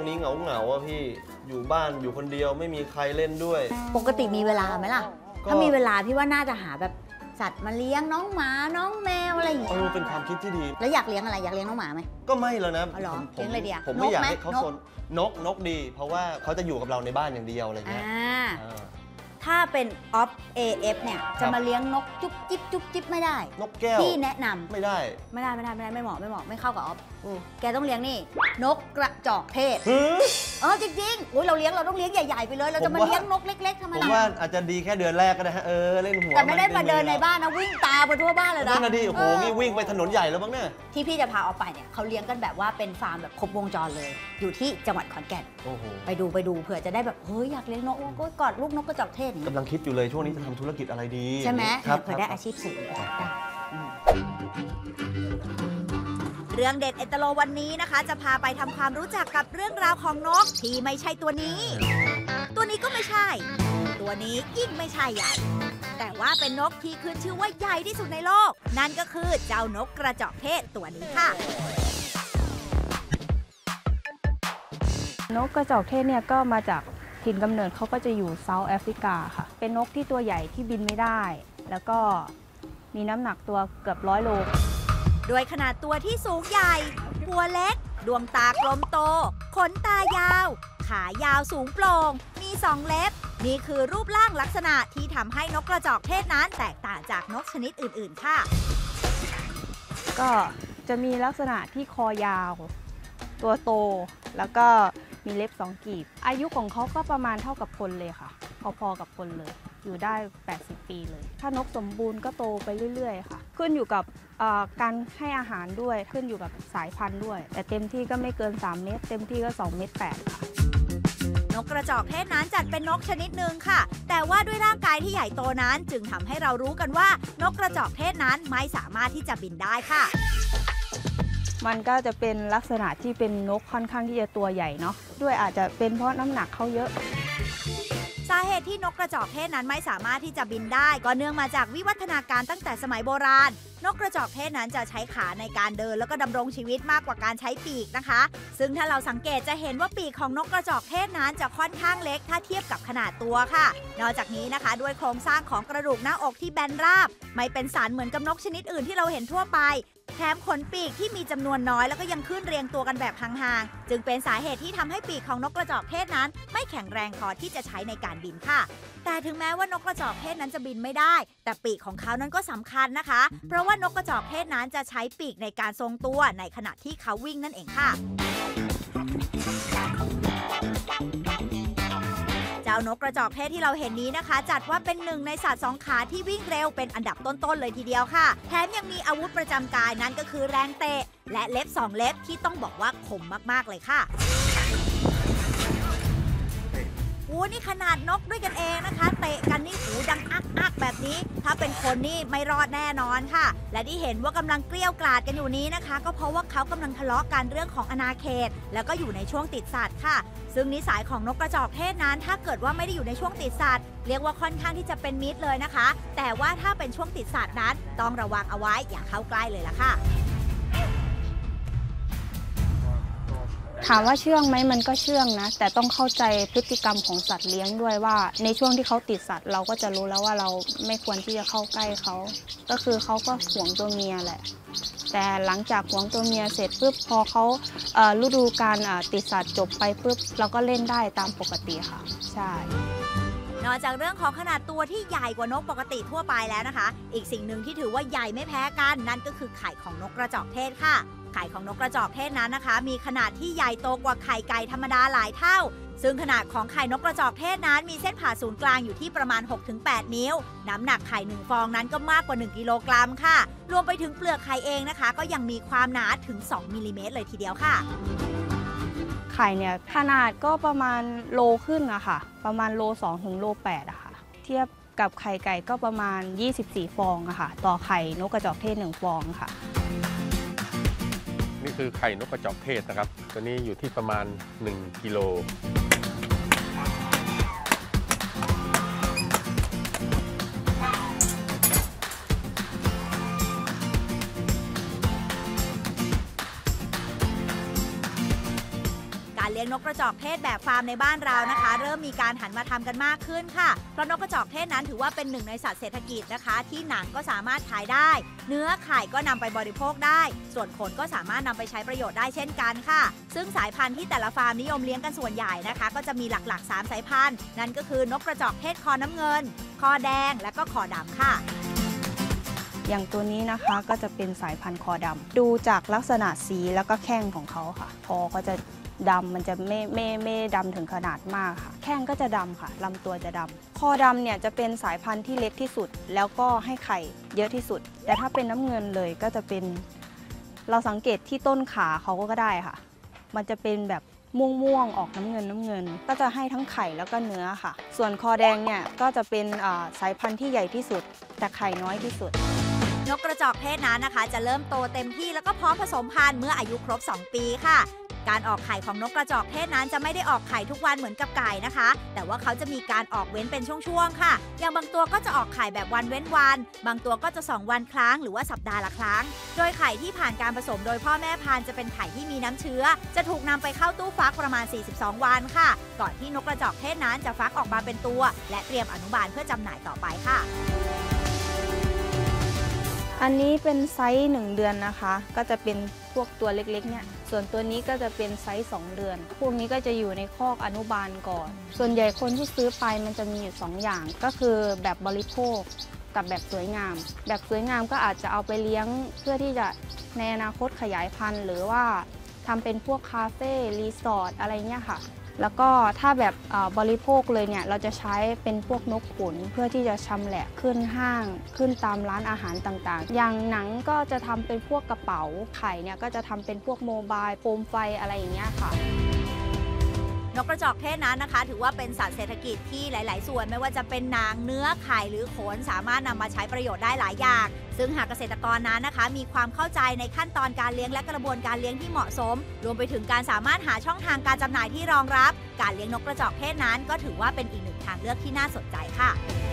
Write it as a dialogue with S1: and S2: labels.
S1: นี้เหงาอะพี่อยู่บ้านอยู่คนเดียวไม่มีใครเล่นด้วย
S2: ปกติมีเวลาไหมล่ะถ้ามีเวลาพี่ว่าน่าจะหาแบบสัตว์มาเลี้ยงน้องหมาน้องแมวอะไรอย่างเงี้ย
S1: เป็นความคิดที่ดี
S2: แล้วอยากเลี้ยงอะไรอยากเลี้ยงน้องหมาไหม
S1: ก็ไม่แล้วนะ
S2: เลี้ยงอะไรดี
S1: ผมไม่อยากให้เขาสนนกดี เพราะว่าเขาจะอยู่กับเราในบ้านอย่างเดียวอะไรเงี้ย
S2: ถ้าเป็นออฟ AF เนี่ยจะมาเลี้ยงนกจุ๊บจิ๊บไม่ได้
S1: นกแก้ว
S2: พี่แนะนำ
S1: ไม่ได้
S2: ไม่เหมาะไม่เข้ากับออฟแกต้องเลี้ยงนี่นกกระจอกเทศจริงๆเราเลี้ยงเราต้องเลี้ยงใหญ่ๆไปเลยเราจะมาเลี้ยงนกเล็กๆทำไมล่ะ
S1: ผมว่าอาจจะดีแค่เดือนแรกก็ได้ฮะเล่นหัว
S2: แต่ไม่ได้มาเดินในบ้านนะวิ่งตามไปทั่วบ้านเลยนะ
S1: นั่นดีโอ้โหนี่วิ่งไปถนนใหญ่แล้วบ้างเนี่ย
S2: ที่พี่จะพาออกไปเนี่ยเขาเลี้ยงกันแบบว่าเป็นฟาร์มแบบครบวงจรเลยอยู่ที่จังหวัดขอนแก่นไปดูเผื่อจะได้แบบเฮ้ยอยากเลี้ยงนกก็กอดลูกนกกระจอกเทศ
S1: กำลังคิดอยู่เลยช่วงนี้จะทำธุรกิจอะไรดี
S2: ใช่ไหมเผื่อได้อาชีพเสริมได้เรื่องเด็ดเอตโลวันนี้นะคะจะพาไปทำความรู้จักกับเรื่องราวของนกที่ไม่ใช่ตัวนี้ก็ไม่ใช่ตัวนี้ยิ่งไม่ใช่ใหญ่แต่ว่าเป็นนกที่ขึ้นชื่อว่าใหญ่ที่สุดในโลกนั่นก็คือเจ้านกกระจอกเทศตัวนี้ค่ะ
S3: นกกระจอกเทศเนี่ยก็มาจากถิ่นกำเนิดเขาก็จะอยู่เซาท์แอฟริกาค่ะเป็นนกที่ตัวใหญ่ที่บินไม่ได้แล้วก็มีน้ำหนักตัวเกือบ100 โล
S2: ด้วยขนาดตัวที่สูงใหญ่หัวเล็กดวงตากลมโตขนตายาวขายาวสูงโปร่งมี2 เล็บนี่คือรูปร่างลักษณะที่ทำให้นกกระจอกเทศนั้นแตกต่างจากนกชนิดอื่นๆค่ะ
S3: ก็จะมีลักษณะที่คอยาวตัวโตแล้วก็มีเล็บ2 กีบอายุของเขาก็ประมาณเท่ากับคนเลยค่ะพอๆกับคนเลยอยู่ได้80 ปีเลยถ้านกสมบูรณ์ก็โตไปเรื่อยๆค่ะขึ้นอยู่กับการให้อาหารด้วยขึ้นอยู่กับสายพันธุ์ด้วยแต่เต็มที่ก็ไม่เกิน3 เมตรเต็มที่ก็2.8 เมตรค่ะ
S2: นกกระจอกเทศนั้นจัดเป็นนกชนิดหนึ่งค่ะแต่ว่าด้วยร่างกายที่ใหญ่โตนั้นจึงทำให้เรารู้กันว่านกกระจอกเทศนั้นไม่สามารถที่จะบินได้ค่ะ
S3: มันก็จะเป็นลักษณะที่เป็นนกค่อนข้างที่จะตัวใหญ่เนาะด้วยอาจจะเป็นเพราะน้ำหนักเขาเยอะ
S2: สาเหตุที่นกกระจอกเทศนั้นไม่สามารถที่จะบินได้ก็เนื่องมาจากวิวัฒนาการตั้งแต่สมัยโบราณนกกระจอกเทศนั้นจะใช้ขาในการเดินแล้วก็ดำรงชีวิตมากกว่าการใช้ปีกนะคะซึ่งถ้าเราสังเกตจะเห็นว่าปีกของนกกระจอกเทศนั้นจะค่อนข้างเล็กถ้าเทียบกับขนาดตัวค่ะนอกจากนี้นะคะด้วยโครงสร้างของกระดูกหน้าอกที่แบนราบไม่เป็นสันเหมือนกับนกชนิดอื่นที่เราเห็นทั่วไปแถมขนปีกที่มีจำนวนน้อยแล้วก็ยังขึ้นเรียงตัวกันแบบห่างๆจึงเป็นสาเหตุที่ทำให้ปีกของนกกระจอกเทศนั้นไม่แข็งแรงพอที่จะใช้ในการบินค่ะแต่ถึงแม้ว่านกกระจอกเทศนั้นจะบินไม่ได้แต่ปีกของเขานั้นก็สำคัญนะคะเพราะว่านกกระจอกเทศนั้นจะใช้ปีกในการทรงตัวในขณะที่เขาวิ่งนั่นเองค่ะเจ้านกกระจอกเทศที่เราเห็นนี้นะคะจัดว่าเป็นหนึ่งในสัตว์2 ขาที่วิ่งเร็วเป็นอันดับต้นๆเลยทีเดียวค่ะแถมยังมีอาวุธประจำกายนั่นก็คือแรงเตะและเล็บ2 เล็บที่ต้องบอกว่าคมมากๆเลยค่ะนี่ขนาดนกด้วยกันเองนะคะเตะกันนี่หูดังอักแบบนี้ถ้าเป็นคนนี่ไม่รอดแน่นอนค่ะและที่เห็นว่ากำลังเกลี้ยวกล่อมกันอยู่นี้นะคะก็เพราะว่าเขากำลังทะเลาะกันเรื่องของอาณาเขตแล้วก็อยู่ในช่วงติดสัตว์ค่ะซึ่งนิสัยของนกกระจอกเทศนั้นถ้าเกิดว่าไม่ได้อยู่ในช่วงติดสัตว์เรียกว่าค่อนข้างที่จะเป็นมิตรเลยนะคะแต่ว่าถ้าเป็นช่วงติดสัตว์นั้นต้องระวังเอาไว้อย่าเข้าใกล้เลยล่ะค่ะ
S3: ถามว่าเชื่องไหมมันก็เชื่องนะแต่ต้องเข้าใจพฤติกรรมของสัตว์เลี้ยงด้วยว่าในช่วงที่เขาติดสัตว์เราก็จะรู้แล้วว่าเราไม่ควรที่จะเข้าใกล้เขาก็คือเขาก็หวงตัวเมียแหละแต่หลังจากหวงตัวเมียเสร็จปุ๊บพอเขาฤดูกาลติดสัตว์จบไปปุ๊บเราก็เล่นได้ตามปกติค่ะใช่
S2: นอกจากเรื่องของขนาดตัวที่ใหญ่กว่านกปกติทั่วไปแล้วนะคะอีกสิ่งหนึ่งที่ถือว่าใหญ่ไม่แพ้กันนั่นก็คือไข่ของนกกระจอกเทศค่ะไข่ของนกกระจอกเทศนั้นนะคะมีขนาดที่ใหญ่โตกว่าไข่ไก่ธรรมดาหลายเท่าซึ่งขนาดของไข่นกกระจอกเทศนั้นมีเส้นผ่าศูนย์กลางอยู่ที่ประมาณ 6-8 นิ้วน้ำหนักไข่1 ฟองนั้นก็มากกว่า1 กิโลกรัมค่ะรวมไปถึงเปลือกไข่เองนะคะก็ยังมีความหนาถึง2 มิลลิเมตรเลยทีเดียวค่ะ
S3: ไข่เนี่ยขนาดก็ประมาณโลขึ้นอะค่ะประมาณโล2 ถึงโล8อะค่ะเทียบกับไข่ไก่ก็ประมาณ24 ฟองอะค่ะต่อไข่นกกระจอกเทศ1 ฟองค่ะ
S4: นี่คือไข่นกกระจอกเทศนะครับตัวนี้อยู่ที่ประมาณ1 กิโล
S2: การเลี้ยงลี้ยงนกกระจอกเทศแบบฟาร์มในบ้านเรานะคะเริ่มมีการหันมาทำกันมากขึ้นค่ะเพราะนกกระจอกเทศนั้นถือว่าเป็นหนึ่งในสัตว์เศรษฐกิจนะคะที่หนังก็สามารถขายได้เนื้อไข่ก็นำไปบริโภคได้ส่วนขนก็สามารถนำไปใช้ประโยชน์ได้เช่นกันค่ะซึ่งสายพันธุ์ที่แต่ละฟาร์มนิยมเลี้ยงกันส่วนใหญ่นะคะก็จะมีหลักๆ3สายพันธุ์นั่นก็คือนกกระจอกเทศคอน้ำเงินคอแดงและก็คอดำค่ะ
S3: อย่างตัวนี้นะคะก็จะเป็นสายพันธุ์คอดำดูจากลักษณะสีแล้วก็แข้งของเขาค่ะคอก็จะดำมันจะไม่ดำถึงขนาดมากค่ะแข้งก็จะดำค่ะลำตัวจะดำคอดำเนี่ยจะเป็นสายพันธุ์ที่เล็กที่สุดแล้วก็ให้ไข่เยอะที่สุดแต่ถ้าเป็นน้ำเงินเลยก็จะเป็นเราสังเกตที่ต้นขาเขาก็ได้ค่ะมันจะเป็นแบบม่วงออกน้ำเงินก็จะให้ทั้งไข่แล้วก็เนื้อค่ะส่วนคอแดงเนี่ยก็จะเป็นสายพันธุ์ที่ใหญ่ที่สุดแต่ไข่น้อยที่สุด
S2: นกกระจอกเทศนั้นนะคะจะเริ่มโตเต็มที่แล้วก็พร้อมผสมพันธุ์เมื่ออายุครบ2 ปีค่ะการออกไข่ของนกกระจอกเทศนั้นจะไม่ได้ออกไข่ทุกวันเหมือนกับไก่นะคะแต่ว่าเขาจะมีการออกเว้นเป็นช่วงๆค่ะอย่างบางตัวก็จะออกไข่แบบวันเว้นวันบางตัวก็จะ2 วันครั้งหรือว่าสัปดาห์ละครั้งโดยไข่ที่ผ่านการผสมโดยพ่อแม่พันธุ์จะเป็นไข่ที่มีน้ำเชื้อจะถูกนำไปเข้าตู้ฟักประมาณ42 วันค่ะก่อนที่นกกระจอกเทศนั้นจะฟักออกมาเป็นตัวและเตรียมอนุบาลเพื่อจำหน่ายต่อไปค่ะ
S3: อันนี้เป็นไซส์1 เดือนนะคะก็จะเป็นพวกตัวเล็กๆเนี่ยส่วนตัวนี้ก็จะเป็นไซส์2 เดือนพวกนี้ก็จะอยู่ในคอกอนุบาลก่อนส่วนใหญ่คนที่ซื้อไปมันจะมีอยู่2 อย่างก็คือแบบบริโภคกับแบบสวยงามแบบสวยงามก็อาจจะเอาไปเลี้ยงเพื่อที่จะในอนาคตขยายพันธุ์หรือว่าทำเป็นพวกคาเฟ่รีสอร์ทอะไรเงี้ยค่ะแล้วก็ถ้าแบบบริโภคเลยเนี่ยเราจะใช้เป็นพวกนกขุนเพื่อที่จะชำแหละขึ้นห้างขึ้นตามร้านอาหารต่างๆอย่างหนังก็จะทำเป็นพวกกระเป๋าไข่เนี่ยก็จะทำเป็นพวกโมบายโคมไฟอะไรอย่างเงี้ยค่ะ
S2: นกกระจอกเทศนั้นนะคะถือว่าเป็นสัตว์เศรษฐกิจที่หลายๆส่วนไม่ว่าจะเป็นหนังเนื้อไข่หรือขนสามารถนำมาใช้ประโยชน์ได้หลายอย่างซึ่งหากเกษตรกรนั้นนะคะมีความเข้าใจในขั้นตอนการเลี้ยงและกระบวนการเลี้ยงที่เหมาะสมรวมไปถึงการสามารถหาช่องทางการจำหน่ายที่รองรับการเลี้ยงนกกระจอกเทศนั้นก็ถือว่าเป็นอีกหนึ่งทางเลือกที่น่าสนใจค่ะ